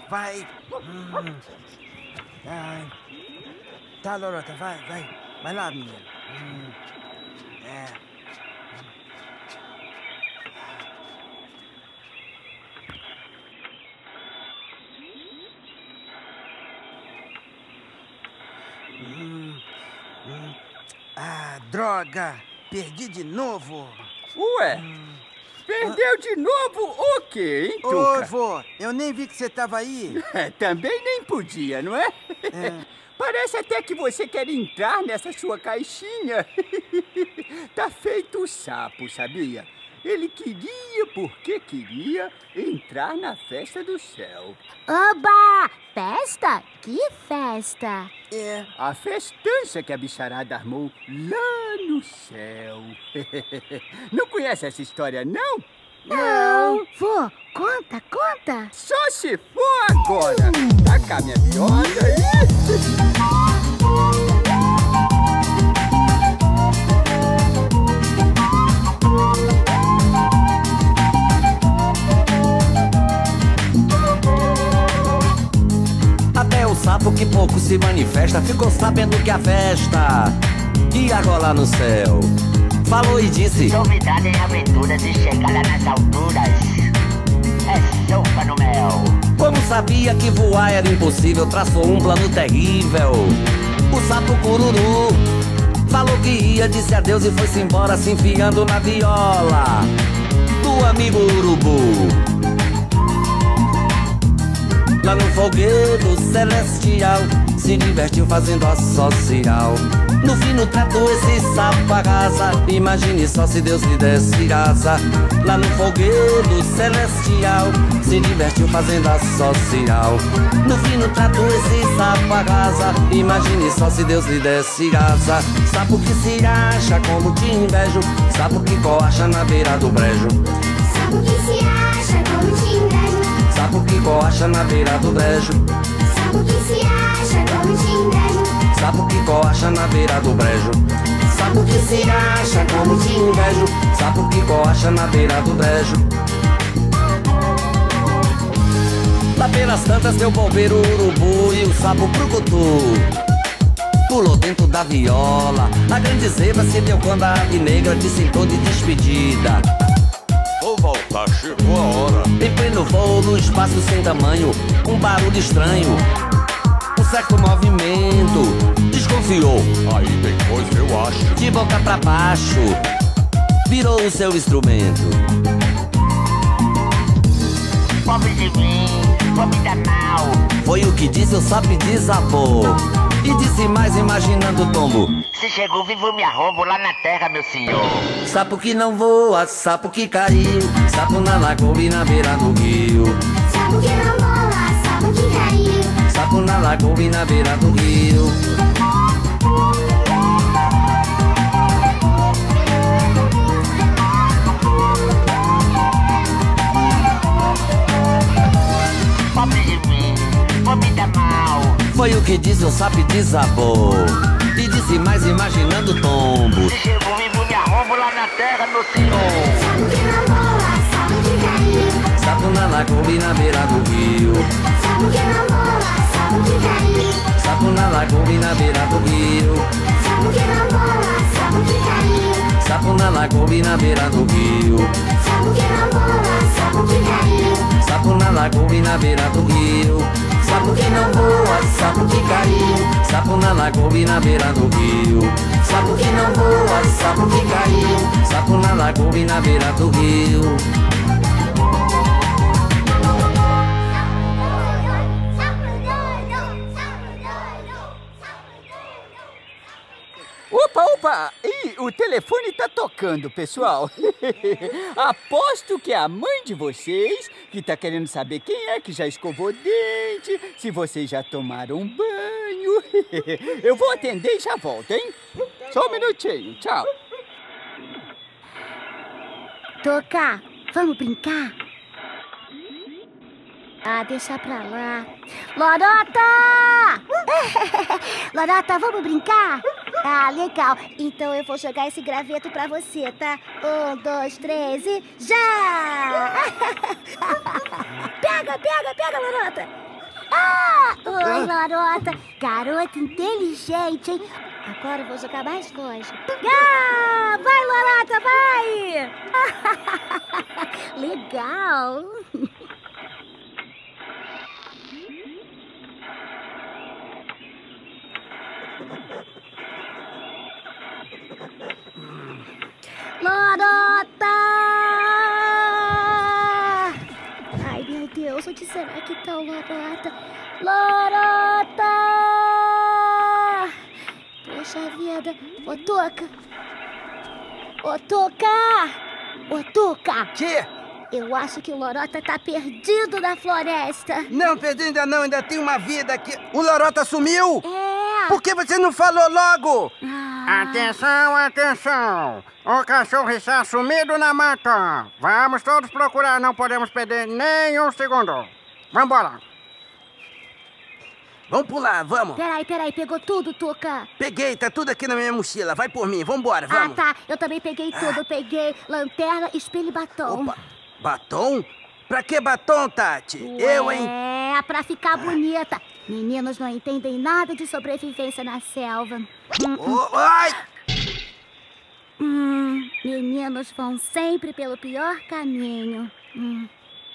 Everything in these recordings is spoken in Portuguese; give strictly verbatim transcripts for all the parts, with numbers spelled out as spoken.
vai. Hum. Ai. Tá, Lorota, vai, vai. Vai lá, menina. Hum. É. Hum. Hum. Ah, droga! Perdi de novo. Ué? Hum. Perdeu de novo o quê, hein, Tuca? Oi, vô. Eu nem vi que você tava aí. É, também nem podia, não é? É. Parece até que você quer entrar nessa sua caixinha. Tá feito o sapo, sabia? Ele queria, porque queria, entrar na festa do céu. Oba! Festa? Que festa? É, a festança que a bicharada armou lá no céu. Não conhece essa história, não? Não. Vô, conta, conta. Só se for agora. Tá cá, minha viola aí. Até o sapo que pouco se manifesta ficou sabendo que a festa ia rolar no céu. Falou e disse: novidade em aventuras e chegar lá nas alturas é sopa no mel. Como sabia que voar era impossível, traçou um plano terrível. O sapo cururu falou que ia, disse adeus e foi-se embora, se enfiando na viola do amigo urubu. Lá no fogueiro celestial se divertiu fazendo a social. No fim, no trato, esse sapo arrasa. Imagine só se Deus lhe desse asa. Lá no fogueiro celestial se divertiu fazendo a social. No fim, no trato, esse sapo arrasa. Imagine só se Deus lhe desse asa. Sapo que se acha como te invejo, sapo que coacha na beira do brejo. Sapo que se acha como te invejo, sapo que coacha na beira do brejo. Sapo que se acha como te invejo, sapo que coacha na beira do brejo. Sapo que se acha como te invejo, sapo que coacha na beira do brejo. Lá pelas tantas deu bobeiro o urubu e o sapo brucutu pulou dentro da viola. A grande zebra se deu quando a ave negra disse em tom de despedida: vou voltar, chegou a hora. Em pleno voo, no espaço sem tamanho, um barulho estranho, um certo movimento. Desconfiou, aí tem coisa eu acho. De boca pra baixo, virou o seu instrumento. Pobre de mim, vou me dar mal. Foi o que disse o sapo e desabou. E disse mais imaginando o tombo: se chegou vivo me arrombo lá na terra, meu senhor. Sapo que não voa, sapo que caiu, sapo na lagoa e na beira do rio. Sapo que não voa, sapo que caiu, sapo na lagoa e na beira do rio. Pobre de mim, vou me dar mal. Foi o que disse o sapo e desabou. E disse mais imaginando o tombo: se chegou vivo me arrombo lá na terra, meu senhor. Sapo que não voa, sapo que caiu, sapo na lagoa e na beira do rio. Sapo que não voa, sapo que caiu, sapo na lagoa e na beira do rio. Sapo que não voa, sapo que caiu, sapo na lagoa e na beira do rio. Sapo que não voa, sapo que caiu, sapo na lagoa e na beira do rio. Sapo que não voa, sapo que caiu, sapo na lagoa e na beira do rio. Sapo que não voa, sapo que caiu, sapo na lagoa e na beira do rio. Opa, opa! Ih, o telefone tá tocando, pessoal. Aposto que é a mãe de vocês que tá querendo saber quem é que já escovou dente, se vocês já tomaram um banho. Eu vou atender e já volto, hein? Só um minutinho, tchau. Tuca, vamos brincar? Ah, deixa pra lá. Lorota! Lorota, vamos brincar? Ah, legal. Então eu vou jogar esse graveto pra você, tá? Um, dois, três e já! Pega, pega, pega, Lorota! Ah! Oi, Lorota. Garota inteligente, hein? Agora eu vou jogar mais longe. Ah! Vai, Lorota, vai! Legal. Lorota! Ai, meu Deus, onde será que tá o Lorota? Lorota! Poxa vida. Ô, Tuca! Ô, Tuca! Ô, Tuca! Que? Eu acho que o Lorota tá perdido na floresta. Não, perdi ainda não, ainda tem uma vida aqui. O Lorota sumiu? É. Por que você não falou logo? Ah. Atenção, atenção! O cachorro está sumido na mata. Vamos todos procurar, não podemos perder nem um segundo. Vambora! Vamos pular, vamos. Peraí, peraí, pegou tudo, Tuca? Peguei, tá tudo aqui na minha mochila. Vai por mim, vambora, vamos. Ah, tá. Eu também peguei tudo. Eu peguei lanterna, espelho e batom. Opa, batom? Pra que batom, Tati? Ué, Eu, hein? É, pra ficar bonita. Meninos não entendem nada de sobrevivência na selva. Hum, Oh, ai! hum, meninos vão sempre pelo pior caminho. Hum.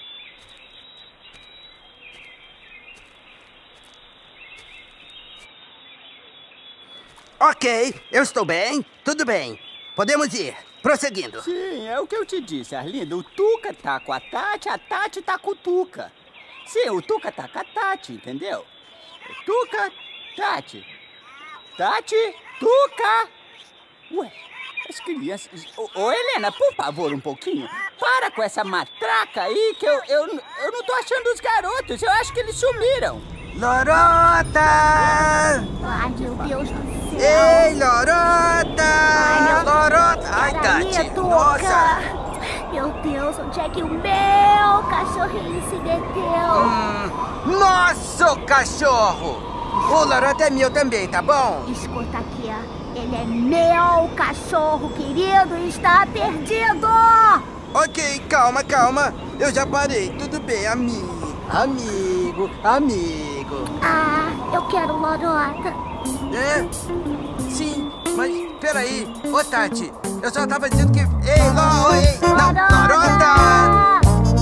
Ok, eu estou bem, tudo bem. Podemos ir, prosseguindo. Sim, é o que eu te disse, Arlindo. O Tuca tá com a Tati, a Tati tá com o Tuca. Sim, o Tuca tá com a Tati, entendeu? Tuca, Tati. Tati, Tuca. Ué, as crianças... Ô, ô, Helena, por favor, um pouquinho. Para com essa matraca aí que eu, eu, eu não tô achando os garotos. Eu acho que eles sumiram. Lorota! Ai, meu Deus do céu. Ei, Lorota! Ai, meu... Lorota! Ai, Peraí, Tati, Tuca. nossa! Meu Deus, onde é que o meu cachorrinho se meteu? Hum, nosso cachorro! O Lorota é meu também, tá bom? Escuta aqui, ó. Ele é meu cachorro, querido, e está perdido! Ok, calma, calma. Eu já parei, tudo bem, amigo. Amigo, amigo. Ah, eu quero Lorota. É? Sim, mas peraí. Ô, Tati, eu só tava dizendo que... Ei, Ló, ei, não, Lorota!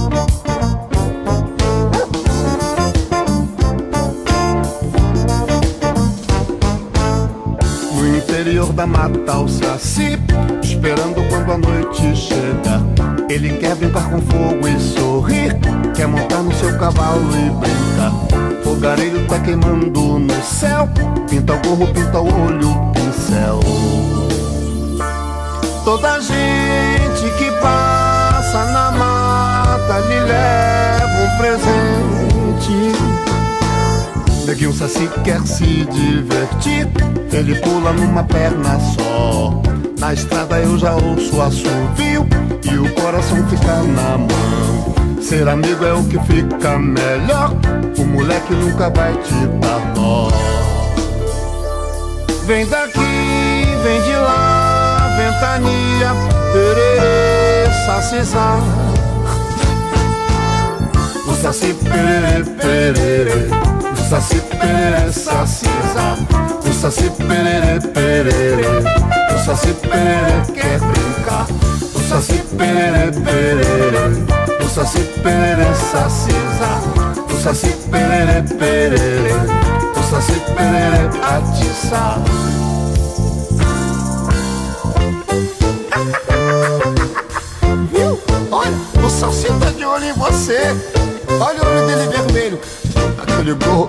No interior da mata o Saci, esperando quando a noite chega. Ele quer brincar com fogo e sorrir, quer montar no seu cavalo e brincar. Fogareiro tá queimando no céu, pinta o gorro, pinta o olho, o pincel. Toda gente que passa na mata lhe leva um presente. Neguinho Saci quer se divertir, ele pula numa perna só. Na estrada eu já ouço assovio e o coração fica na mão. Ser amigo é o que fica melhor, o moleque nunca vai te dar dó. Vem daqui, vem de lá, ventania, pererê, sacizar. O Saci pererê, pererê, o Saci pererê, sacizar. O Saci pererê, pererê, o Saci pererê quer brincar. O Saci pererê, pererê, o Saci pererê, sacizar. O Saci pererê, pererê, o Saci pererê, atiçar. Viu? Olha, o Saci tá de olho em você. Olha o olho dele vermelho, aquele gorro.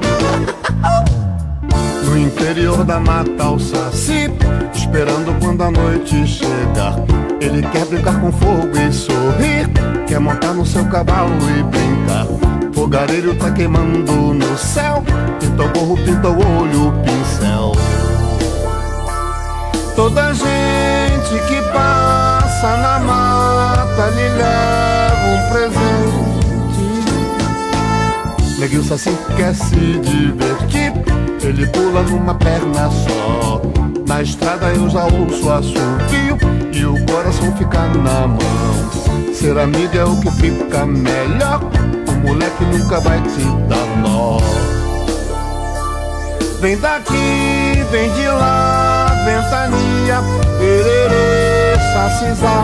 No interior da mata o Saci, esperando quando a noite chegar. Ele quer brincar com fogo e sorrir, quer montar no seu cavalo e brincar. Fogareiro tá queimando no céu, pinta o gorro, pinta o olho, o pincel. Toda gente que passa na mata lhe leva um presente. Neguinho Saci quer se divertir, ele pula numa perna só. Na estrada eu já ouço assovio e o coração fica na mão. Ser amigo é o que fica melhor, o moleque nunca vai te dar nó. Vem daqui, vem de lá, ventania, pererê, sacizá.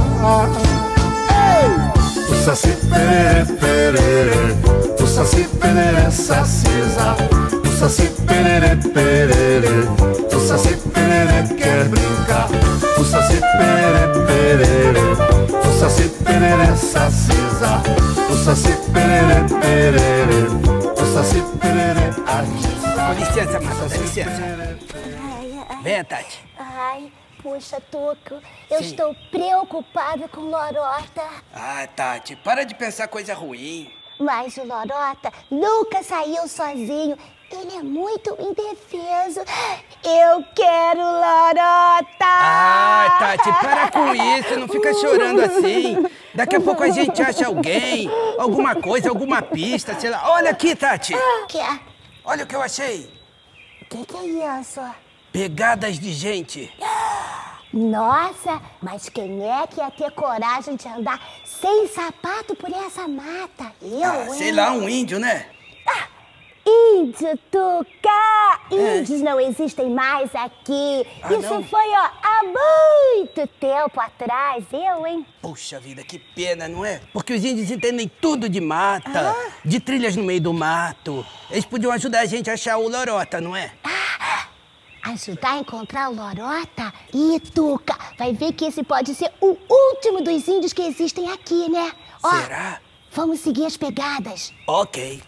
O saci pererê, pererê, o saci pererê, sacizá. O saci pererê, pererê, o saci pererê quer brincar. O saci pererê, pererê, o saci pererê, sacizá. O saci pererê, pererê, o saci pererê, atiça. Com licença, Marta, dá licença. Venha, Tati. Ai, puxa, Tuca, eu Sim. estou preocupada com o Lorota. Ah, Tati, para de pensar coisa ruim. Mas o Lorota nunca saiu sozinho. Ele é muito indefeso. Eu quero Lorota! Ah, Tati, para com isso, não fica chorando assim. Daqui a pouco a gente acha alguém, alguma coisa, alguma pista, sei lá. Olha aqui, Tati. O que é? Olha o que eu achei. O que, que é isso? Pegadas de gente. Nossa, mas quem é que ia ter coragem de andar sem sapato por essa mata? Eu, Ah, hein? sei lá, um índio, né? Ah, índio, Tuca! Índios não existem mais aqui. Ah, Isso não? foi, ó, há muito tempo atrás. Eu, hein? Puxa vida, que pena, não é? Porque os índios entendem tudo de mata, de trilhas no meio do mato. Eles podiam ajudar a gente a achar o Lorota, não é? Ajudar a encontrar o Lorota? Ih, Tuca, vai ver que esse pode ser o último dos índios que existem aqui, né? Ó, Será? vamos seguir as pegadas. Ok.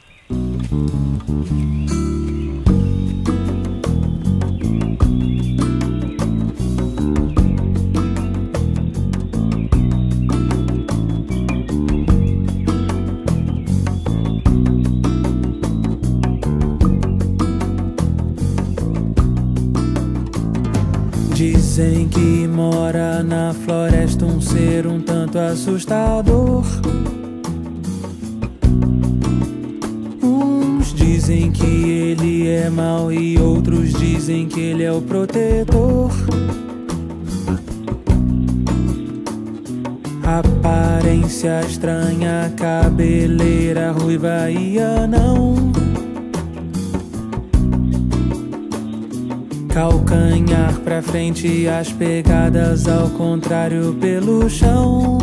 Dizem que mora na floresta um ser um tanto assustador. Uns dizem que ele é mau e outros dizem que ele é o protetor. Aparência estranha, cabeleira ruiva e anão. Calcanhar pra frente, as pegadas ao contrário pelo chão.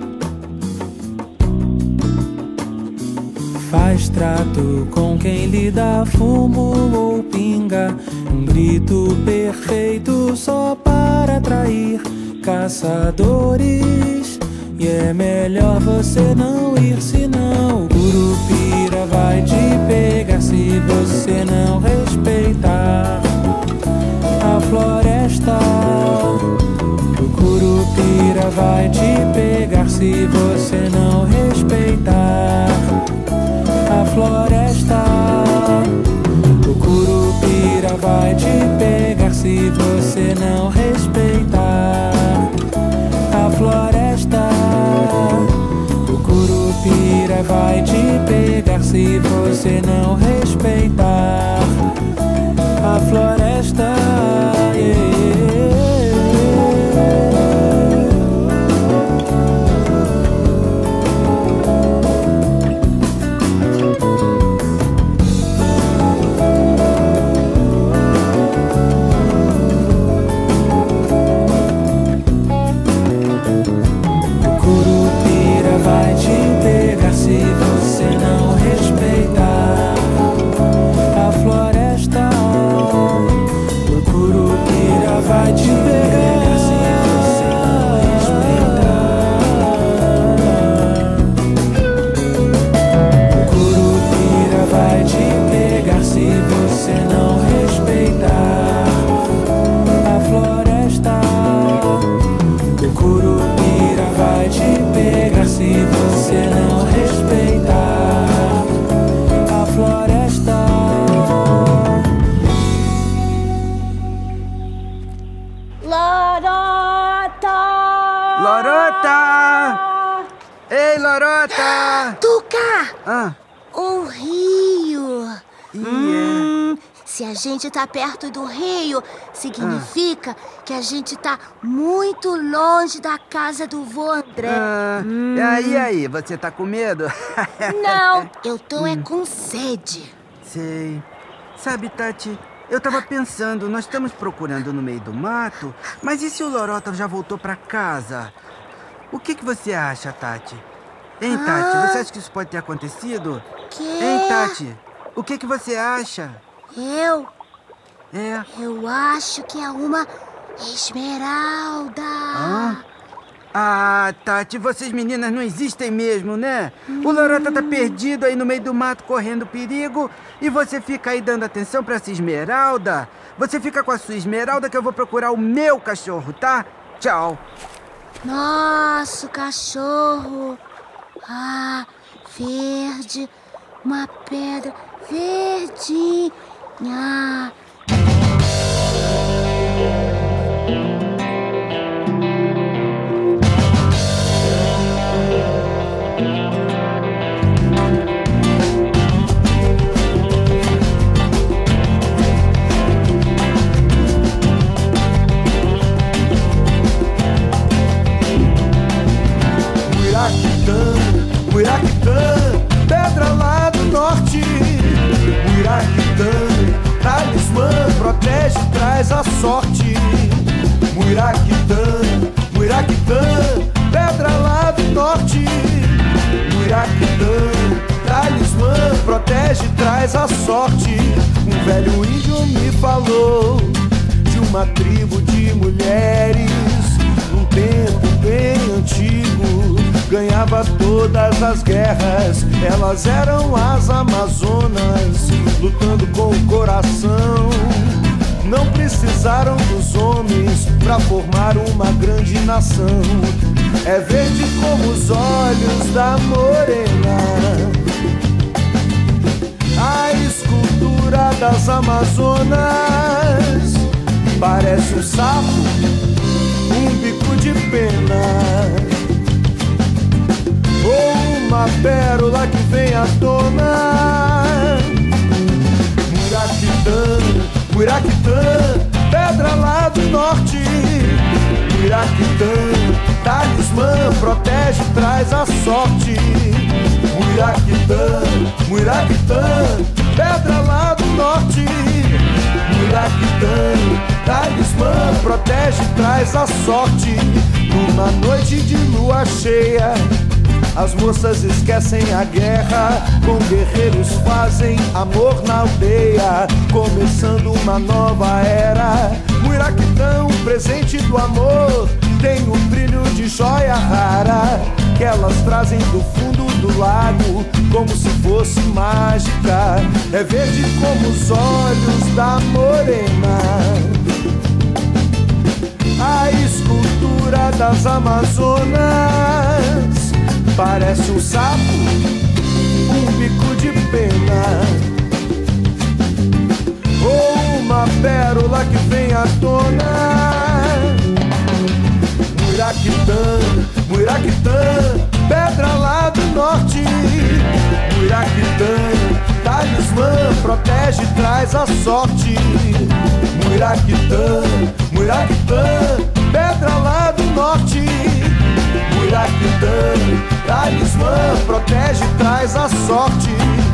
Faz trato com quem lhe dá fumo ou pinga. Um grito perfeito só para atrair caçadores. E é melhor você não ir, senão o Curupira vai te pegar se você não respeitar a floresta. O Curupira vai te pegar se você não respeitar a floresta. O Curupira vai te pegar se você não respeitar a floresta. O Curupira vai te pegar se você não respeitar a floresta. Lorota! Ei, Lorota! Tuca! Ah, O rio! e Hum, se a gente tá perto do rio, significa que a gente tá muito longe da casa do vô André. Ah, e aí, aí, você tá com medo? Não, eu tô é com sede. Sei. Sabe, Tati, eu tava pensando, nós estamos procurando no meio do mato, mas e se o Lorota já voltou pra casa? O que que você acha, Tati? Hein, Tati, Ah. você acha que isso pode ter acontecido? Que? Hein, Tati? O que que você acha? Eu? É. Eu acho que é uma esmeralda. Hã? Ah, Tati, vocês meninas não existem mesmo, né? O Lorota tá perdido aí no meio do mato, correndo perigo, e você fica aí dando atenção pra essa esmeralda? Você fica com a sua esmeralda que eu vou procurar o meu cachorro, tá? Tchau. Nossa, o cachorro. Ah, verde. Uma pedra verdinha. Muiraquitã, pedra lá do norte. Muiraquitã, talismã, protege, traz a sorte. Muiraquitã, Muiraquitã, pedra lá do norte. Muiraquitã, talismã, protege, traz a sorte. Um velho índio me falou de uma tribo de mulheres num tempo bem antigo, ganhava todas as guerras. Elas eram as Amazonas, lutando com o coração. Não precisaram dos homens pra formar uma grande nação. É verde como os olhos da morena, a escultura das Amazonas. Parece um sapo, um bico de pena, ou uma pérola que vem à tona. Muiraquitã, Muiraquitã, pedra lá do norte. Muiraquitã, talismã, protege, traz a sorte. Muiraquitã, Muiraquitã, pedra lá do norte. Muiraquitã, talismã, protege, traz a sorte. Numa noite de lua cheia, as moças esquecem a guerra, com guerreiros fazem amor na aldeia, começando uma nova era. Muiraquitã, um presente do amor, tem um brilho de joia rara, que elas trazem do fundo do lago, como se fosse mágica. É verde como os olhos da morena, a escultura das Amazonas. Parece um sapo, um bico de pena, ou uma pérola que vem à tona. Muiraquitã, Muiraquitã, pedra lá do norte. Muiraquitã, talismã, protege, traz a sorte. Muiraquitã, Muiraquitã, pedra lá do norte. Muiraquitã, talismã, protege, traz a sorte.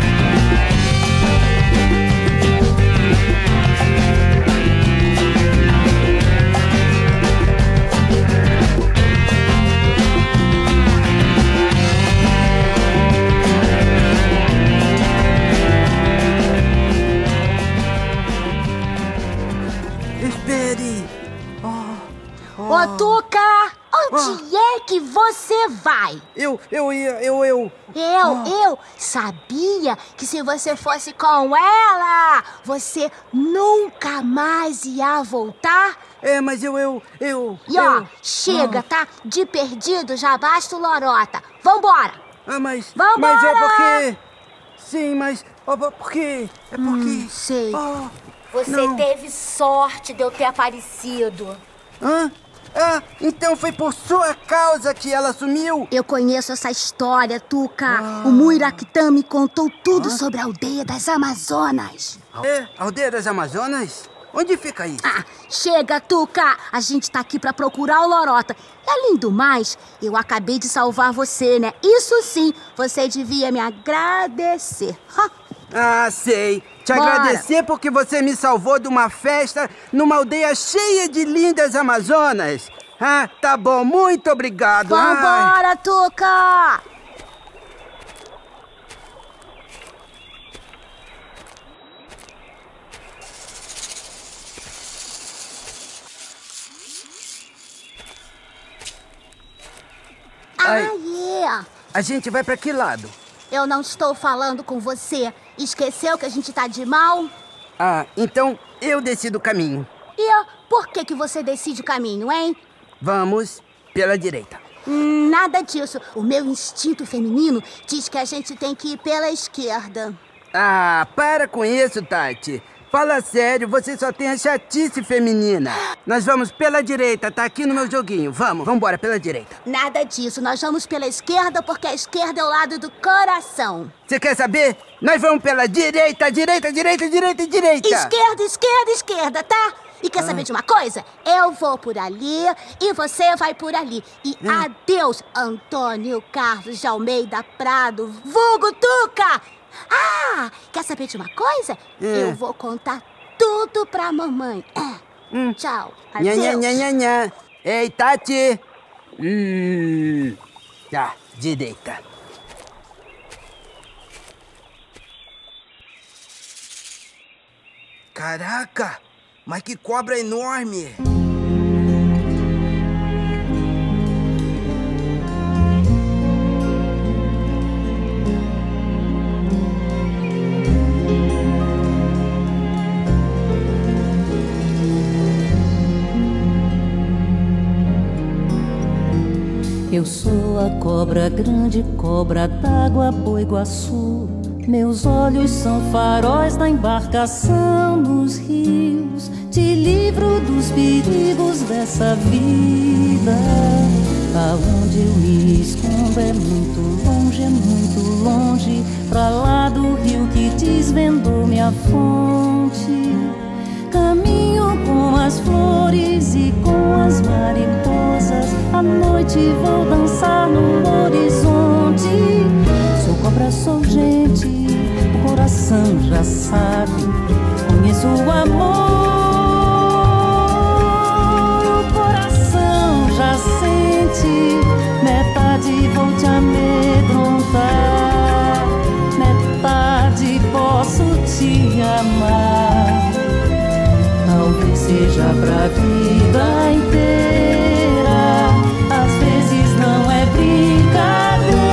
Espere! Ô, Tuca! Onde é que você vai? Eu, eu ia, eu, eu... Eu, eu sabia que se você fosse com ela, você nunca mais ia voltar. É, mas eu, eu, eu... E ó, eu... chega, Ah. tá? De perdido já basta o Lorota. Vambora! Ah, mas... Vambora! Mas é porque... Sim, mas... Oh, por quê? É porque... Hum, sei. Oh, Você não. teve sorte de eu ter aparecido. Hã? Ah, então foi por sua causa que ela sumiu? Eu conheço essa história, Tuca. Ah. O Muiraquitã me contou tudo sobre a aldeia das Amazonas. É, Aldeia das Amazonas? Onde fica isso? Ah, chega, Tuca! A gente tá aqui pra procurar o Lorota. E além do mais, eu acabei de salvar você, né? Isso sim, você devia me agradecer. Ha. Ah, sei. Te Bora. agradecer porque você me salvou de uma festa numa aldeia cheia de lindas amazonas. Ah, tá bom. Muito obrigado. Vambora, Tuca! Ai. Aí! A gente vai pra que lado? Eu não estou falando com você. Esqueceu que a gente tá de mal? Ah, então eu decido o caminho. E por que que você decide o caminho, hein? Vamos pela direita. Hum, nada disso. O meu instinto feminino diz que a gente tem que ir pela esquerda. Ah, para com isso, Tati. Fala sério, você só tem a chatice feminina. Nós vamos pela direita, tá aqui no meu joguinho. Vamos, vamos embora pela direita. Nada disso, nós vamos pela esquerda porque a esquerda é o lado do coração. Você quer saber? Nós vamos pela direita, direita, direita, direita, direita. Esquerda, esquerda, esquerda, tá? E quer ah. saber de uma coisa? Eu vou por ali e você vai por ali. E hum. adeus, Antônio Carlos de Almeida Prado, vulgo Tuca! Ah, quer saber de uma coisa? É. Eu vou contar tudo pra mamãe. É. Hum. Tchau. Adeus. Nha, nha, nha, nha. Ei, Tati. Hum. Tá, direita. Caraca, mas que cobra enorme. Eu sou a cobra grande, cobra d'água, Boiguaçu. Meus olhos são faróis da embarcação nos rios. Te livro dos perigos dessa vida. Aonde eu me escondo é muito longe, é muito longe. Pra lá do rio que desvendou minha fonte. Caminho com as flores e com as mariposas. À noite vou dançar no horizonte. Sou cobra, sou gente, o coração já sabe. Conheço o amor, o coração já sente. Metade vou te amedrontar, metade posso te amar. Talvez seja pra vida inteira, às vezes não é brincadeira.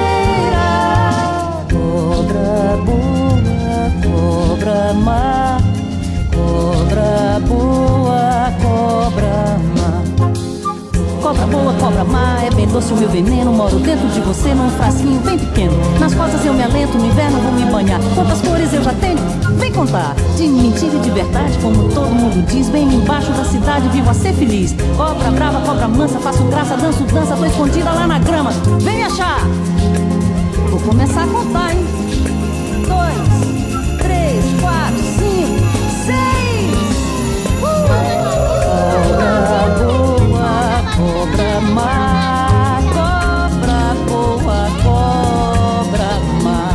Cobra boa, cobra má, cobra boa, cobra má. Cobra boa, cobra má, é bem doce o meu veneno. Moro dentro de você num frasquinho bem pequeno. Nas costas eu me alento, no inverno vou me banhar. Quantas cores eu já tenho? Vem contar. De mentira e de verdade, como todo mundo diz. Bem embaixo da cidade, vivo a ser feliz. Cobra brava, cobra mansa, faço graça, danço, dança. Tô escondida lá na grama, vem me achar. Vou começar a contar, hein? Dois, três, quatro, cinco, seis. uh! Cobra boa, cobra má, cobra boa, cobra má.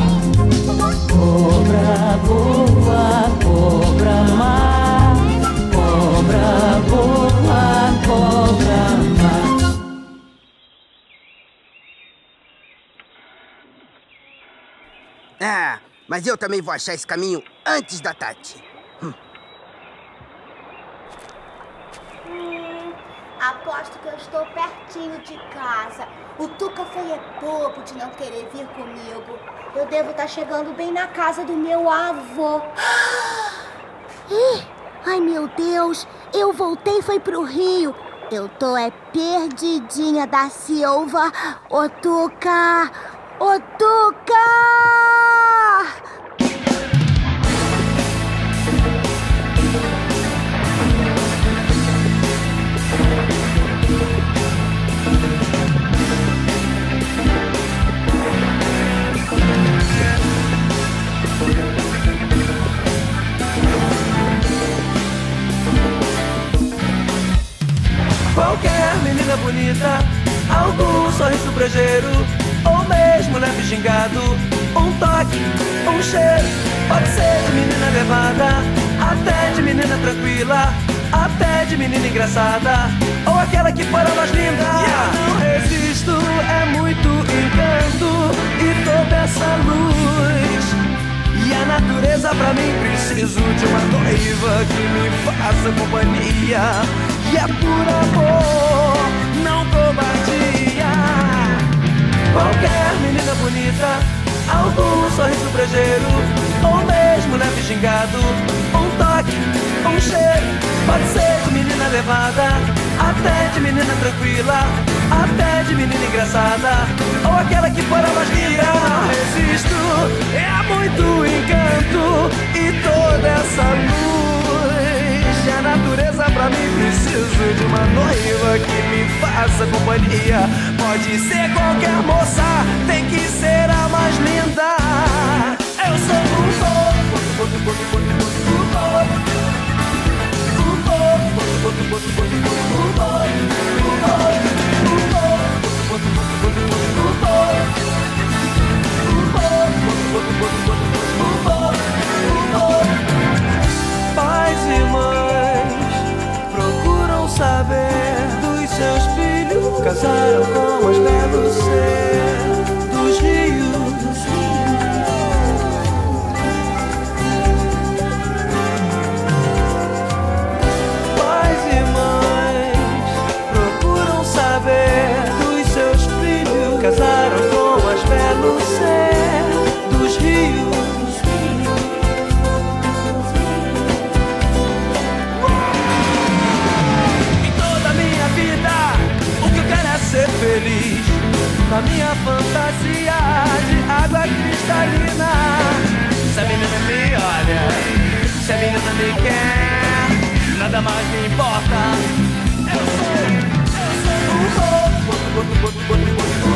Cobra boa, cobra má, cobra boa, cobra má. Ah, mas eu também vou achar esse caminho antes da Tati. Hum. Hum, aposto que eu estou pertinho de casa. O Tuca foi é bobo de não querer vir comigo. Eu devo estar chegando bem na casa do meu avô. Ih, ai, meu Deus. Eu voltei e fui pro Rio. Eu tô é perdidinha da Silva. Ô, Tuca! Ô, Tuca! Qualquer menina bonita, algum sorriso brejeiro, ou mesmo leve gingado, um toque, um cheiro. Pode ser de menina levada, até de menina tranquila, até de menina engraçada, ou aquela que for a mais linda. Eu não resisto, é muito encanto e toda essa luz. E a natureza pra mim preciso de uma noiva que me faça companhia. E é por amor, não covardia. Qualquer menina bonita, algum sorriso brejeiro, ou mesmo leve gingado, um toque, um cheiro. Pode ser de menina levada, até de menina tranquila, até de menina engraçada, ou aquela que for a mais linda. Não resisto, é muito encanto e toda essa luz. E a natureza pra mim preciso de uma noiva que me faça companhia. Pode ser qualquer moça, tem que ser a mais linda. Eu sou um pouco, pouco, pouco, pouco, pouco, pouco. Pais e mães procuram saber dos seus filhos, casaram com as belos ser dos rios. Casaram com as belos ser dos rios. Em toda a minha vida, o que eu quero é ser feliz. Na minha fantasia de água cristalina. Se a menina me olha, se a menina me quer, nada mais me importa. Eu sou, eu sou um pouco.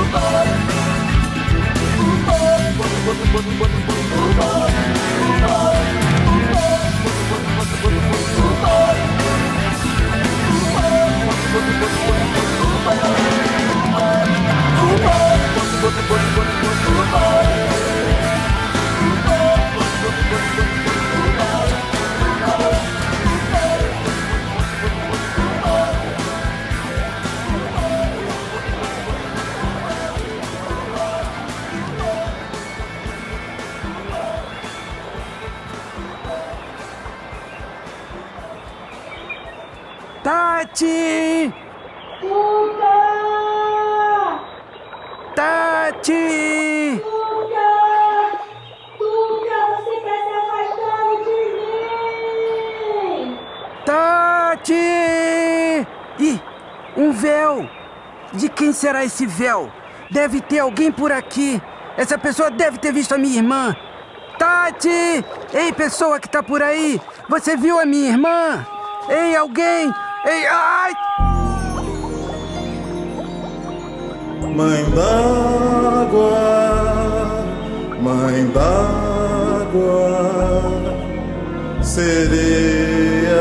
Tati! Tuca! Tati! Tuca! Tuca, você está se afastando de mim! Tati! Ih, um véu! De quem será esse véu? Deve ter alguém por aqui. Essa pessoa deve ter visto a minha irmã. Tati! Ei, pessoa que tá por aí! Você viu a minha irmã? Ei, alguém! Ei, ai! Mãe d'água, mãe d'água, sereia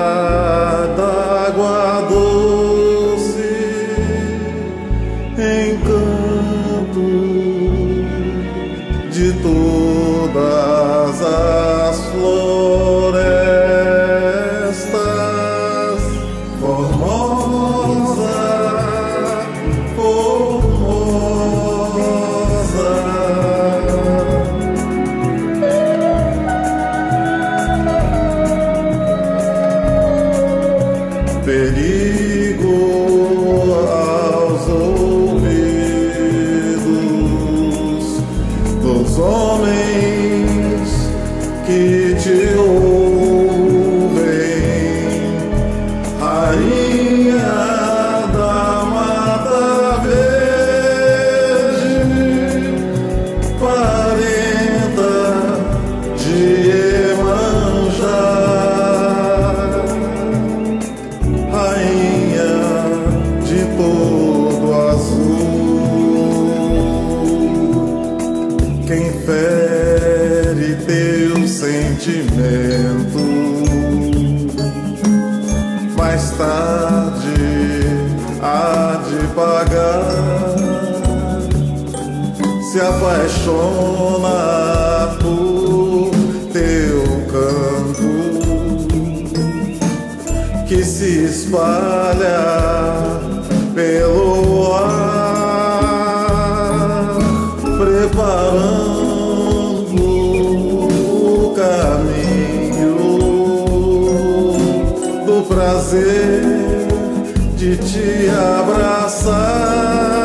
d'água doce, encanto de todas as florestas. Mais tarde há de pagar se apaixona por teu canto, que se espalha pelo ar, preparando o caminho do prazer de te abraçar.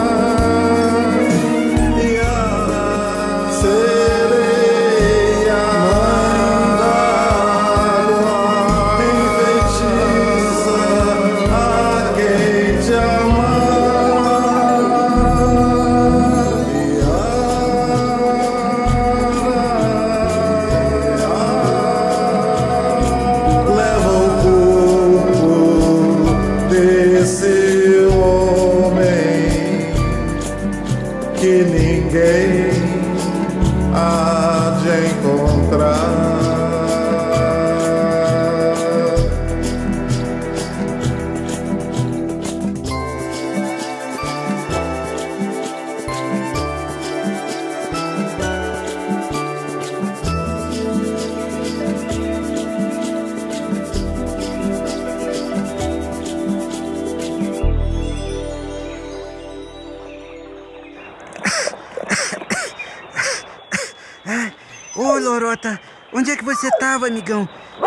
Ô, Lorota, onde é que você tava, amigão?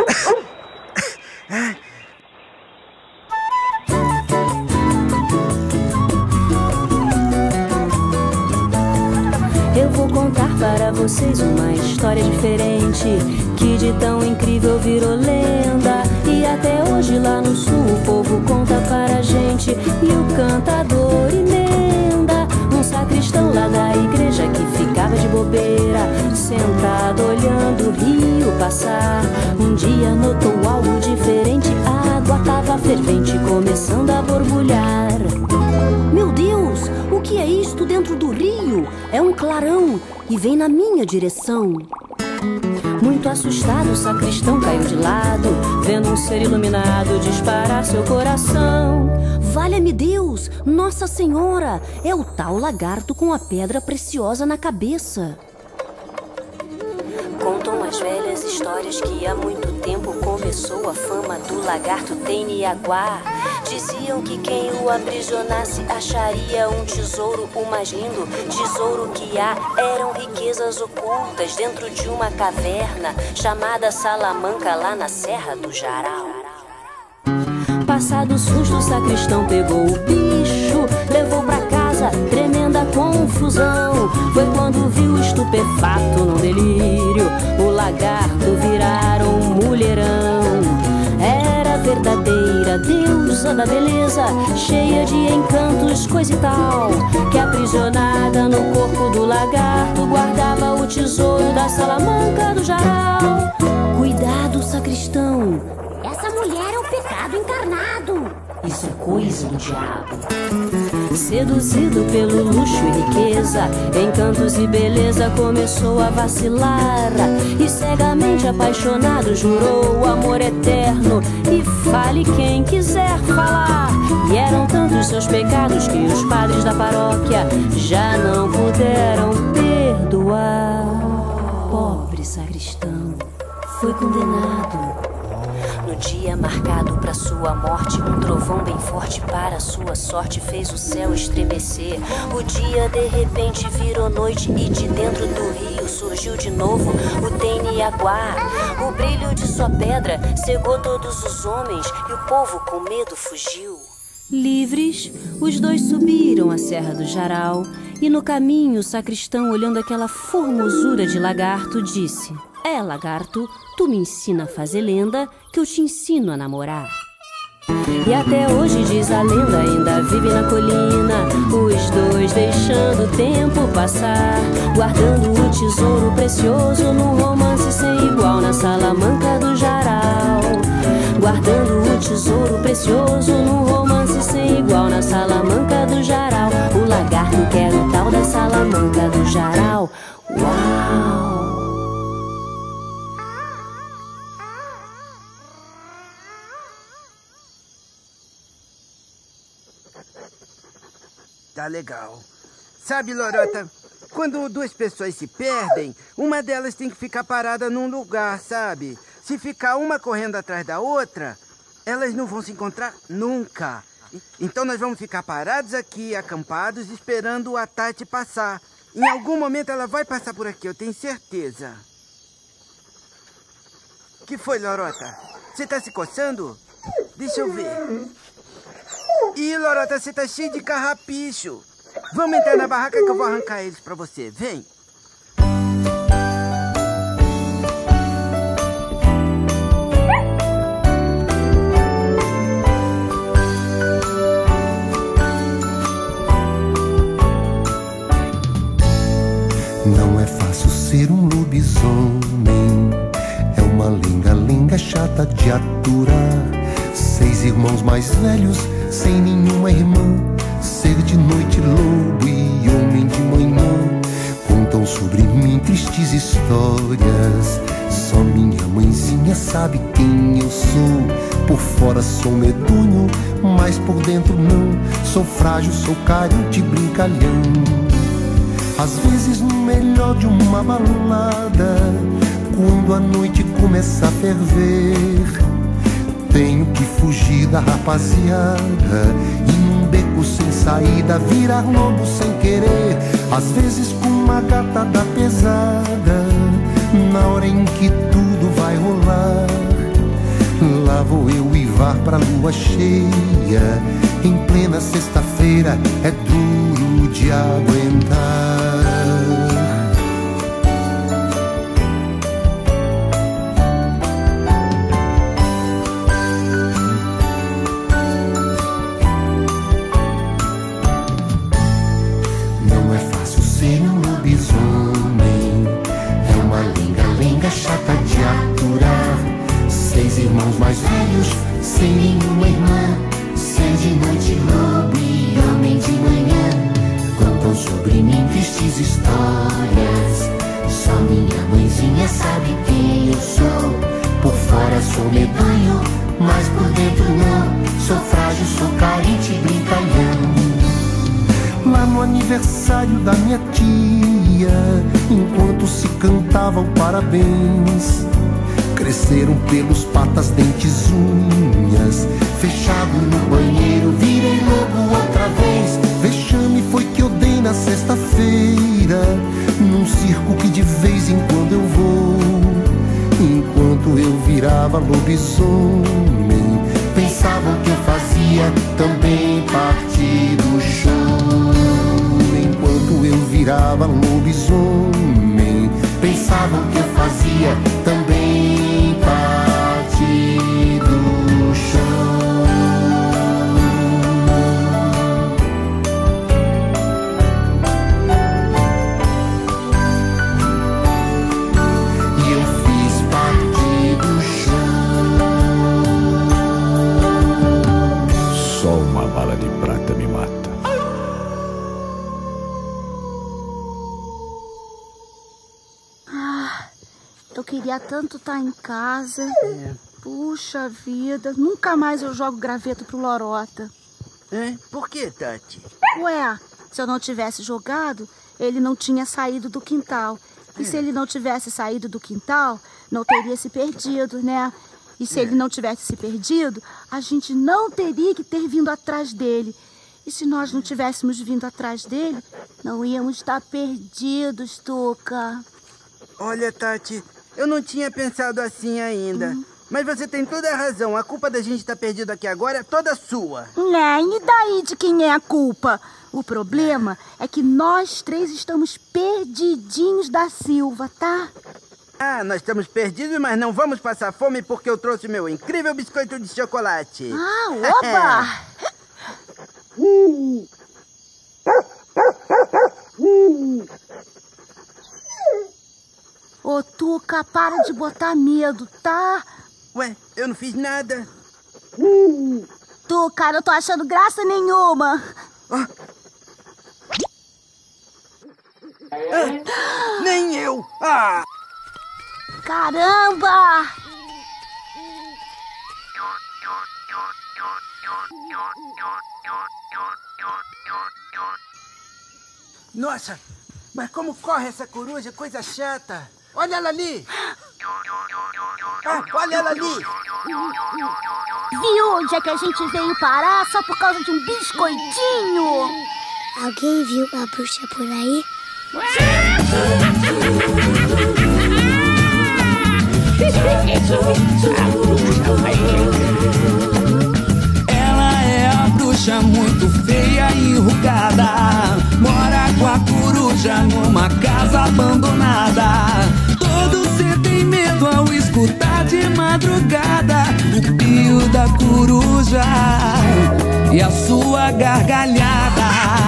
Eu vou contar para vocês uma história diferente, que de tão incrível virou lenda. E até hoje lá no sul o povo conta para a gente. E o cantador emenda um sacristão lá da igreja que ficava de bobeira, sentado olhando o rio passar. Um dia notou algo diferente, a água tava fervente, começando a borbulhar. Meu Deus, o que é isto dentro do rio? É um clarão e vem na minha direção. Muito assustado, o sacristão caiu de lado, vendo um ser iluminado disparar seu coração. Valha-me Deus, Nossa Senhora, é o tal lagarto com a pedra preciosa na cabeça. Contam as velhas histórias que há muito tempo começou a fama do lagarto Teniaguá. Diziam que quem o aprisionasse acharia um tesouro, o mais lindo tesouro que há. Eram riquezas ocultas dentro de uma caverna chamada Salamanca, lá na Serra do Jarau. Passado o susto, o sacristão pegou o bicho, levou pra casa, tremenda confusão. Foi quando viu estupefato num delírio, o lagarto virar um mulherão. Era verdadeira deusa da beleza, cheia de encantos, coisa e tal, que aprisionada no corpo do lagarto guardava o tesouro da Salamanca do Jarau. Cuidado, sacristão, essa mulher é o pecado encarnado. Isso é coisa do diabo. Seduzido pelo luxo e riqueza, encantos e beleza, começou a vacilar. E cegamente apaixonado jurou o amor eterno. E fale quem quiser falar. E eram tantos seus pecados que os padres da paróquia já não puderam perdoar. Pobre sacristão foi condenado. No dia marcado para sua morte, um trovão bem forte para sua sorte fez o céu estremecer. O dia de repente virou noite e de dentro do rio surgiu de novo o Teniaguá. O brilho de sua pedra cegou todos os homens e o povo com medo fugiu. Livres, os dois subiram a Serra do Jarau e no caminho o sacristão, olhando aquela formosura de lagarto, disse: é, lagarto, tu me ensina a fazer lenda, que eu te ensino a namorar. E até hoje, diz a lenda, ainda vive na colina, os dois deixando o tempo passar, guardando o tesouro precioso num romance sem igual na Salamanca do Jarau. Guardando o tesouro precioso num romance sem igual na Salamanca do Jarau. O lagarto quer o tal da Salamanca do Jarau. Uau! Tá legal. Sabe, Lorota, Quando duas pessoas se perdem, uma delas tem que ficar parada num lugar, sabe? Se ficar uma correndo atrás da outra, elas não vão se encontrar nunca. Então nós vamos ficar parados aqui, acampados, esperando a Tati passar. Em algum momento ela vai passar por aqui, eu tenho certeza. O que foi, Lorota? Você tá se coçando? Deixa eu ver. Ih, Lorota, você tá cheio de carrapicho. Vamos entrar na barraca que eu vou arrancar eles pra você. Vem. Não é fácil ser um lobisomem. É uma lenga-lenga chata de aturar. Seis irmãos mais velhos, sem nenhuma irmã. Ser de noite lobo e homem de manhã. Contam sobre mim tristes histórias. Só minha mãezinha sabe quem eu sou. Por fora sou medonho, mas por dentro não. Sou frágil, sou carente, brincalhão. Às vezes no melhor de uma balada, quando a noite começa a ferver, tenho que fugir da rapaziada e num beco sem saída virar lobo sem querer. Às vezes com uma gata da pesada, na hora em que tudo vai rolar, lá vou eu uivar pra lua cheia. Em plena sexta-feira é duro de aguentar. Não é fácil ser um lobisomem. É uma lenga-lenga chata de aturar. Seis irmãos mais velhos, sem nenhuma irmã. Ser de noite lobo e homem de manhã. Contam sobre mim tristes histórias. Só minha mãezinha sabe quem eu sou. Por fora sou medonho, mas por dentro não. Sou frágil, sou carente, brincalhão. Lá no aniversário da minha tia, enquanto se cantava o parabéns, cresceram pelos, patas, dentes, unhas. Fechado no banheiro, virei lobo outra vez. Vexame foi que eu dei na sexta-feira, num circo que de vez em quando eu vou. Enquanto eu virava lobisomem, pensavam que eu fazia também parte do show. Enquanto eu virava lobisomem, pensavam que eu fazia também parte do show. E eu fiz parte do show. Só uma bala de prata me mata. Eu queria tanto estar em casa. É. Puxa vida, nunca mais eu jogo graveto pro Lorota. É? Por que, Tati? Ué, se eu não tivesse jogado, ele não tinha saído do quintal. E é. se ele não tivesse saído do quintal, não teria se perdido, né? E se é. ele não tivesse se perdido, a gente não teria que ter vindo atrás dele. E se nós não tivéssemos vindo atrás dele, não íamos estar perdidos, Tuca. Olha, Tati, eu não tinha pensado assim ainda. Hum. Mas você tem toda a razão. A culpa da gente estar perdido aqui agora é toda sua. É, e daí de quem é a culpa? O problema é que nós três estamos perdidinhos da Silva, tá? Ah, nós estamos perdidos, mas não vamos passar fome porque eu trouxe meu incrível biscoito de chocolate. Ah, oba! Ô, Tuca, para de botar medo, tá? Ué, eu não fiz nada. Tuca, eu não tô achando graça nenhuma. Ah. Ah, nem eu. Ah. Caramba! Nossa, Mas como corre essa coruja? Coisa chata. Olha ela ali. Ah, olha ela ali. Viu onde é que a gente veio parar só por causa de um biscoitinho? Alguém viu a bruxa por aí? Ela é a bruxa muito feia e enrugada. Mora com a coruja numa casa abandonada. Todo ser tem medo ao escutar de madrugada o pio da coruja e a sua gargalhada.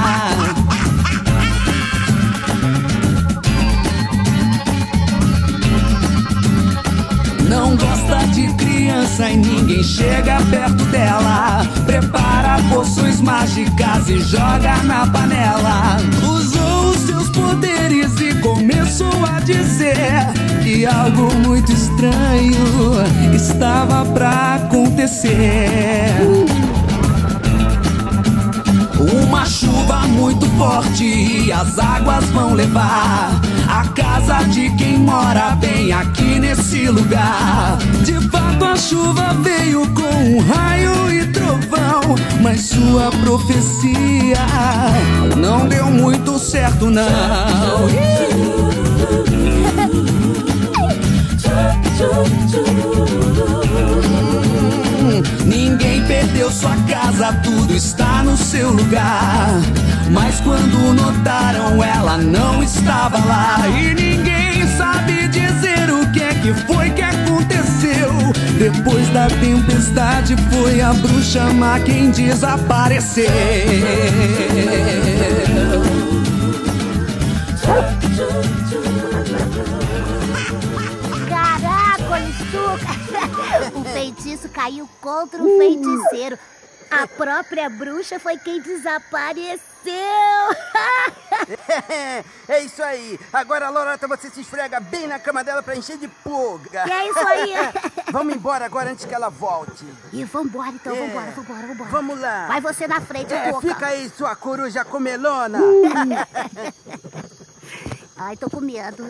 Não gosta de criança e ninguém chega perto dela. Prepara poções mágicas e joga na panela. Usou os seus poderes e começou a dizer que algo muito estranho estava pra acontecer. Uma chuva muito forte e as águas vão levar a casa de quem mora bem aqui nesse lugar. De fato a chuva veio com um raio e trovão, mas sua profecia não deu muito certo não. Ninguém perdeu sua casa, tudo está no seu lugar. Mas quando notaram, ela não estava lá. E ninguém sabe dizer o que é que foi que aconteceu. Depois da tempestade foi a bruxa má quem desapareceu. O feitiço caiu contra o feiticeiro. A própria bruxa foi quem desapareceu. É isso aí. Agora, Lorota, você se esfrega bem na cama dela pra encher de pulga. E é isso aí. Vamos embora agora antes que ela volte. E vambora, então. É. Vambora, vambora, vambora. Vamos lá. Vai você na frente, é, Toca. Fica aí, sua coruja comelona. Ai, tô com medo.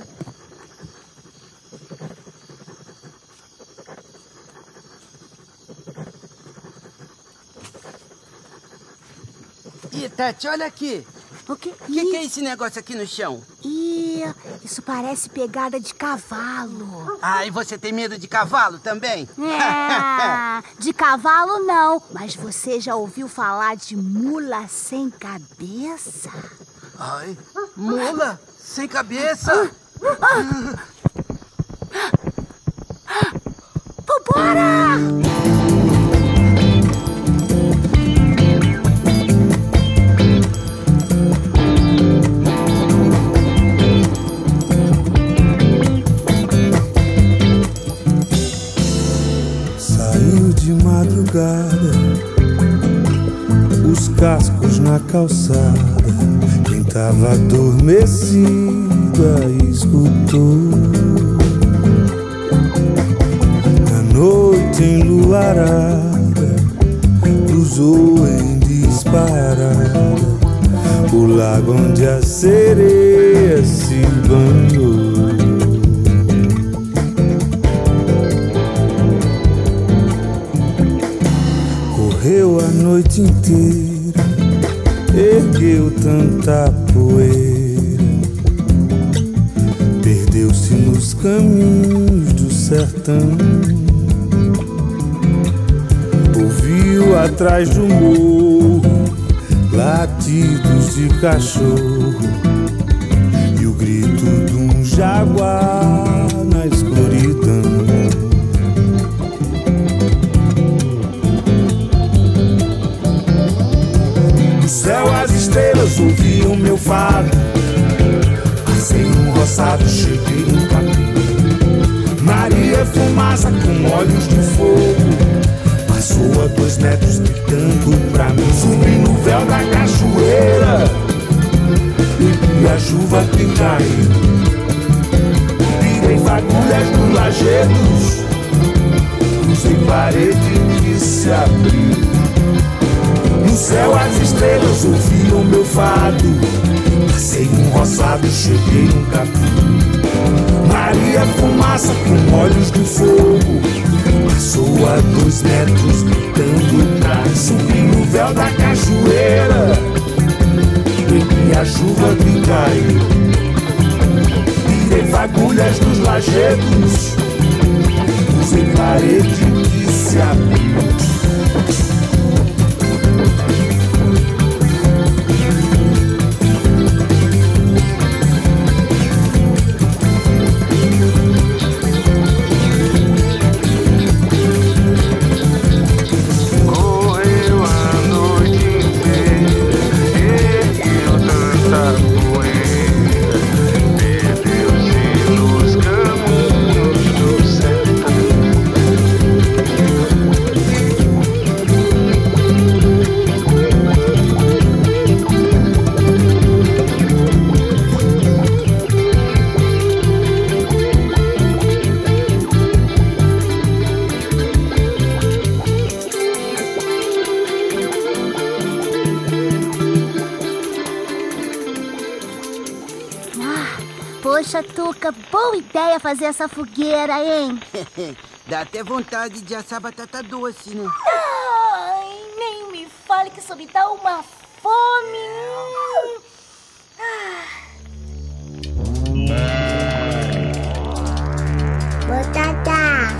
Ih, Tati, olha aqui. O quê? O que, que é esse negócio aqui no chão? Ih, isso parece pegada de cavalo. Ah, e você tem medo de cavalo também? É, de cavalo não. Mas você já ouviu falar de mula sem cabeça? Ai, mula sem cabeça? Vambora! De madrugada, os cascos na calçada. Quem tava adormecida escutou. Na noite enluarada, cruzou em disparada o lago onde a sereia se banhou. Correu a noite inteira, ergueu tanta poeira, perdeu-se nos caminhos do sertão. Ouviu atrás do morro latidos de cachorro e o grito de um jaguar na escuridão. No céu as estrelas ouviam meu fado. Passei num roçado, cheguei num capim. Maria é fumaça com olhos de fogo. Passou a dois metros gritando pra mim. Subi no véu da cachoeira e a chuva tem caído. Tirei fagulhas no lajedos, cruzei parede que se abriu. No céu as estrelas ouviam meu fado. Passei um roçado, cheguei num capim. Maria fumaça com olhos de fogo, passou a dois metros gritando pra subir no véu da cachoeira. Bebi a chuva que caiu, tirei fagulhas dos lajedos, usei parede que se abriu. Poxa, Tuca, boa ideia fazer essa fogueira, hein? Dá até vontade de assar batata doce, né? Ai, nem me fale que isso me dá uma fome. Batata.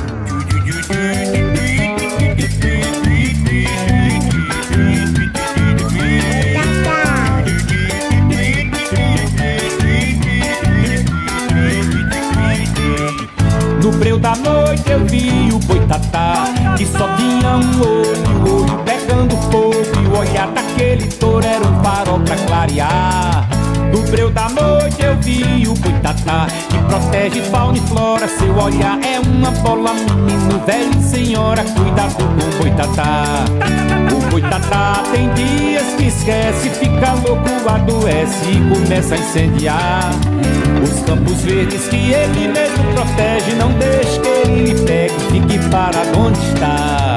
No breu da noite eu vi o boitatá, que só tinha um olho, o olho pegando fogo, e o olhar daquele touro era um farol pra clarear. No breu da noite eu vi o boitatá, que protege fauna e flora, seu olhar é uma bola, menino, velho e senhora, cuidado com o boitatá. O boitatá tem dias que esquece, fica louco, adoece e começa a incendiar os campos verdes que ele mesmo protege. Não deixe que ele lhe pegue, fique parado onde está.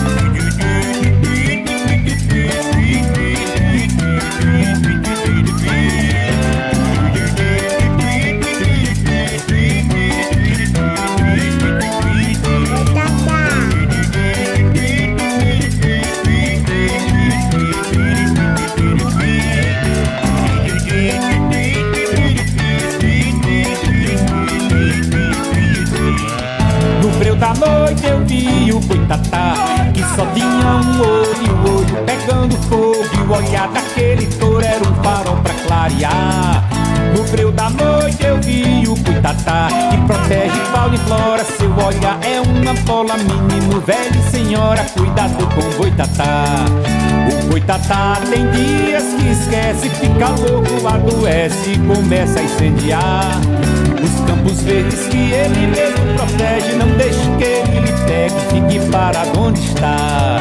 Da noite eu vi o boitatá, que só tinha um olho, o olho pegando fogo, e o olhar daquele touro era um farol pra clarear. No breu da noite eu vi o boitatá, que protege fauna e flora, seu olhar é uma bola, menino, velho e senhora, cuidado com o boitatá. O boitatá tem dias que esquece, fica louco, adoece e começa a incendiar os campos verdes que ele mesmo protege. Não deixe que ele lhe pegue, fique parado onde está.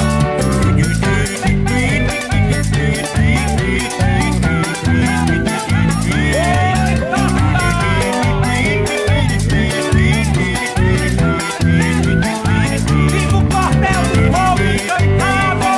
Viva o Cordel do Fogo Encantado!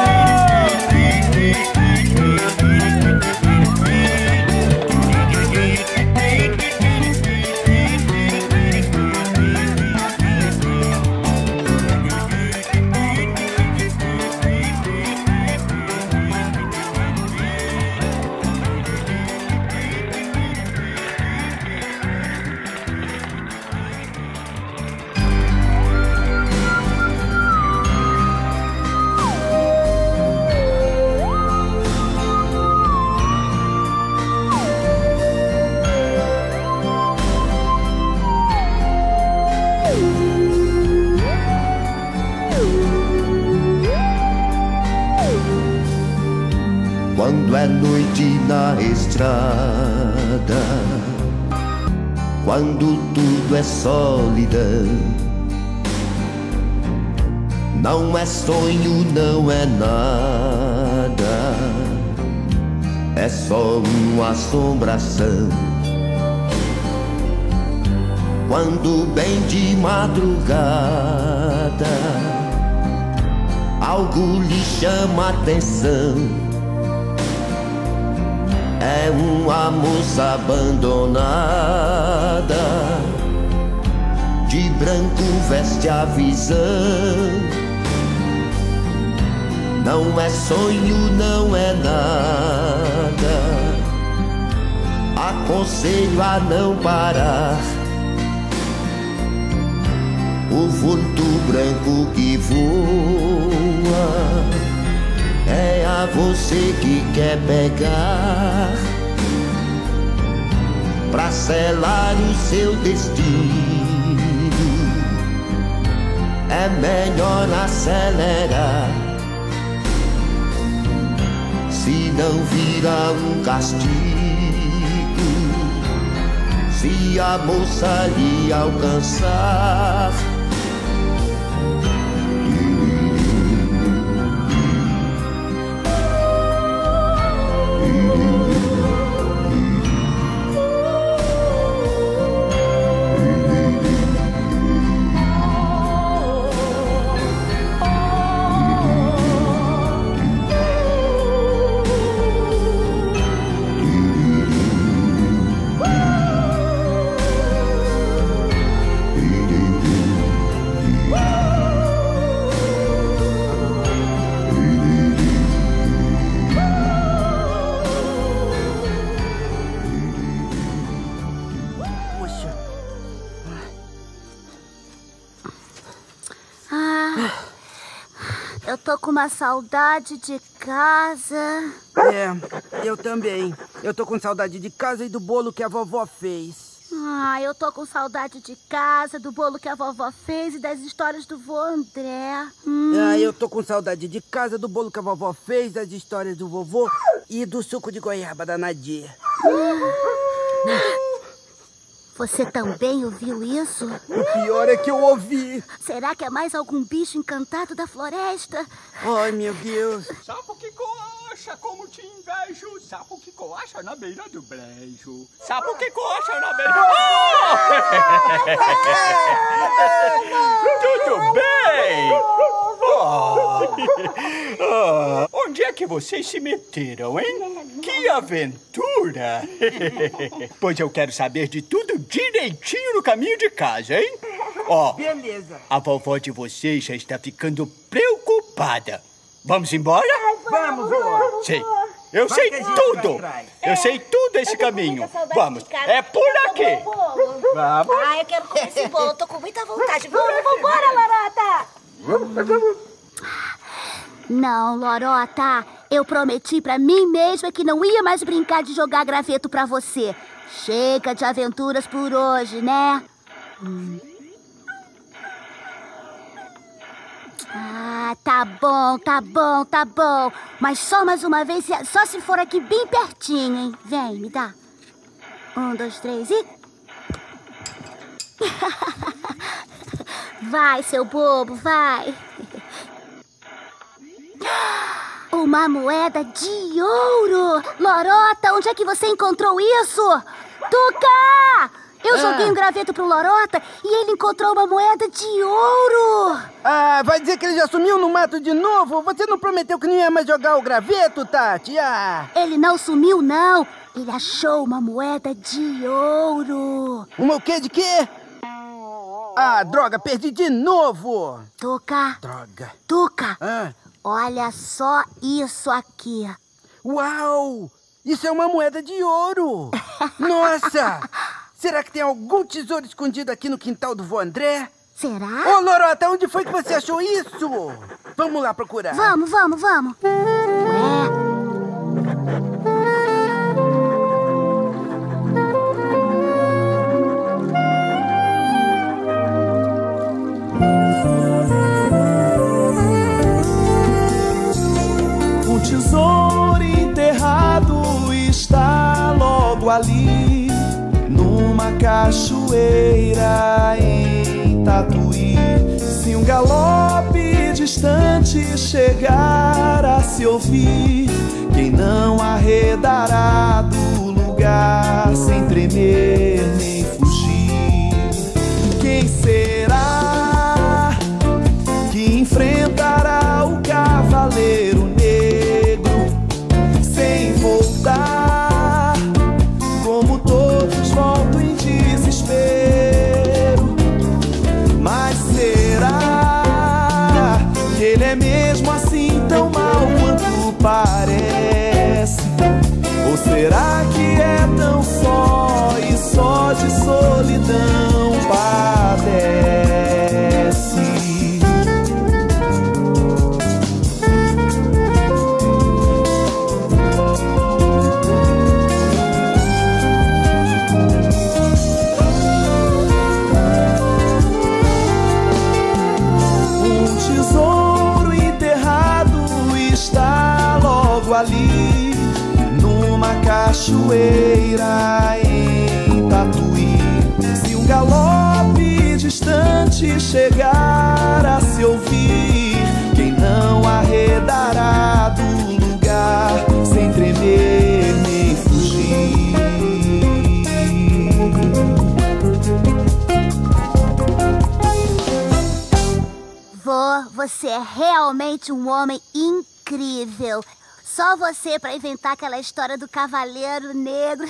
Quando é noite na estrada, quando tudo é solidão, não é sonho, não é nada, é só uma assombração. Quando bem de madrugada algo lhe chama a atenção, é uma moça abandonada. De branco veste a visão. Não é sonho, não é nada. Aconselho a não parar. O vulto branco que voa é a você que quer pegar pra selar o seu destino. É melhor acelerar, se não vira um castigo, se a moça lhe alcançar. Eu tô com uma saudade de casa. É, eu também. Eu tô com saudade de casa e do bolo que a vovó fez. Ah, eu tô com saudade de casa, do bolo que a vovó fez e das histórias do vô André. Hum. Ah, eu tô com saudade de casa, do bolo que a vovó fez, das histórias do vovô e do suco de goiaba da Nadia. Você também ouviu isso? O pior é que eu ouvi. Será que é mais algum bicho encantado da floresta? Ai, meu Deus. Sapo que coacha, como te invejo. Sapo que coacha na beira do brejo. Sapo que coacha na beira do... Oh! Tudo bem? Oh. Oh. Onde é que vocês se meteram, hein? Que aventura! Pois eu quero saber de tudo direitinho no caminho de casa, hein? Ó, beleza. A vovó de vocês já está ficando preocupada. Vamos embora? Vamos, vovó. Sei. Eu Vai sei tudo. Eu sei tudo esse caminho. Vamos. É por aqui. Vamos. Ah, eu quero comer esse bolo. Tô com muita vontade. Vamos, vambora, Lorota. Não, Lorota. Eu prometi pra mim mesma que não ia mais brincar de jogar graveto pra você. Chega de aventuras por hoje, né? Hum. Ah, tá bom, tá bom, tá bom. Mas só mais uma vez, só se for aqui bem pertinho, hein? Vem, me dá. Um, dois, três e... Vai, seu bobo, vai. Uma moeda de ouro! Lorota, onde é que você encontrou isso? Tuca! Eu ah. joguei um graveto pro Lorota e ele encontrou uma moeda de ouro! Ah, vai dizer que ele já sumiu no mato de novo? Você não prometeu que não ia mais jogar o graveto, Tati? Ah. Ele não sumiu, não. Ele achou uma moeda de ouro. Uma o quê de quê? Ah, droga, perdi de novo! Tuca! Droga! Tuca! Ah. Olha só isso aqui. Uau! Isso é uma moeda de ouro! Nossa! Será que tem algum tesouro escondido aqui no quintal do vô André? Será? Ô, Lorota, onde foi que você achou isso? Vamos lá procurar. Vamos, vamos, vamos. Ué... Tesouro enterrado está logo ali, numa cachoeira em Tatuí. Se um galope distante chegar a se ouvir, quem não arredará do lugar sem tremer nem fugir? Quem será que enfrentará o cavaleiro negro sem voltar é mesmo assim tão mal quanto parece? Ou será que é tão só e só de solidão padece? Um tesouro enterrado está logo ali, numa cachoeira em Tatuí. Se um galope distante chegar a se ouvir, quem não arredará do lugar sem tremer nem fugir? Vô, você é realmente um homem incrível. Só você pra inventar aquela história do Cavaleiro Negro.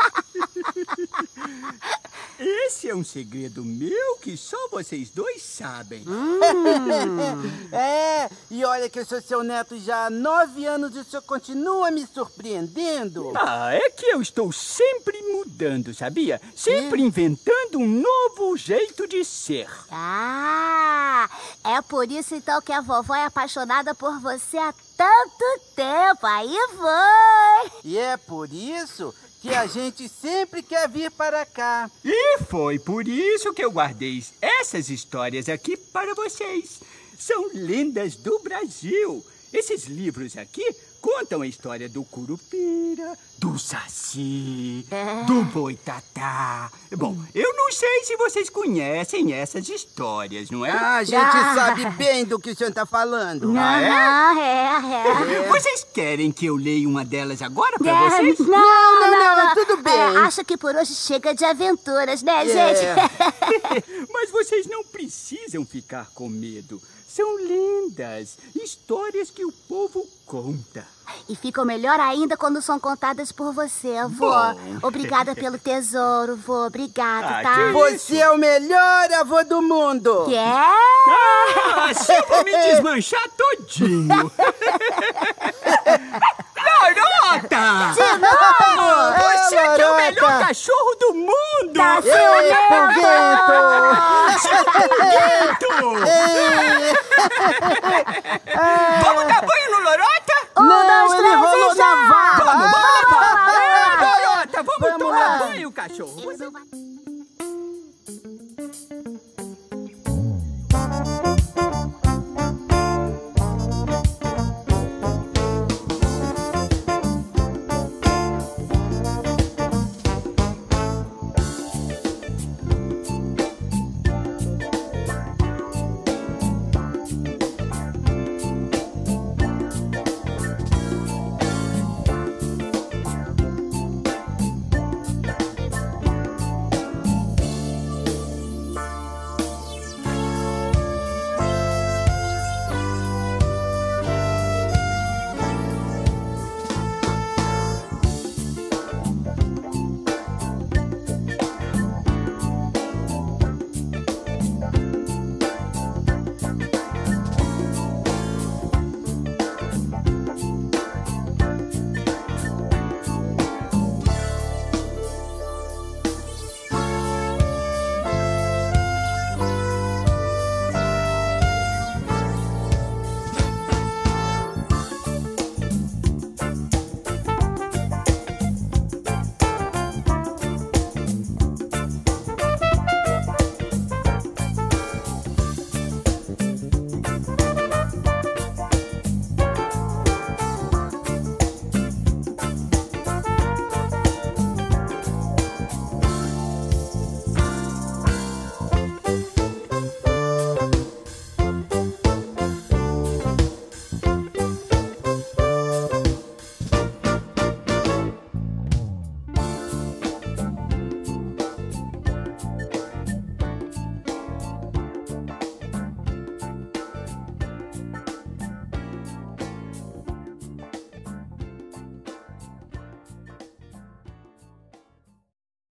Esse é um segredo meu que só vocês dois sabem. Hum. É, e olha que eu sou seu neto já há nove anos e o senhor continua me surpreendendo. Ah, é que eu estou sempre mudando, sabia? Sempre inventando um novo jeito de ser. Ah, é por isso então que a vovó é apaixonada por você há tanto tempo. Aí foi. E é por isso que a gente sempre quer vir para cá. E foi por isso que eu guardei essas histórias aqui para vocês. São lendas do Brasil. Esses livros aqui contam a história do Curupira, do Saci, é. do Boitatá. Bom, eu não sei se vocês conhecem essas histórias, não é? Ah, a gente Ah. sabe bem do que o senhor está falando. Ah, é? Não, é, é. Vocês querem que eu leia uma delas agora para É, vocês? Não, não, não, não, tudo bem. É, acho que por hoje chega de aventuras, né, É. gente? Mas vocês não precisam ficar com medo. São lendas, histórias que o povo conta. E ficam melhor ainda quando são contadas por você, vô. Bom. Obrigada pelo tesouro, vô. Obrigada, Ah, tá? que Você é o melhor avô do mundo. Que é? Ah, só pra me desmanchar todinho. Lorota! De novo! Você É, que é o Lorota. melhor cachorro do mundo! Tá Ei, ciumento! Pulguento! Vamos dar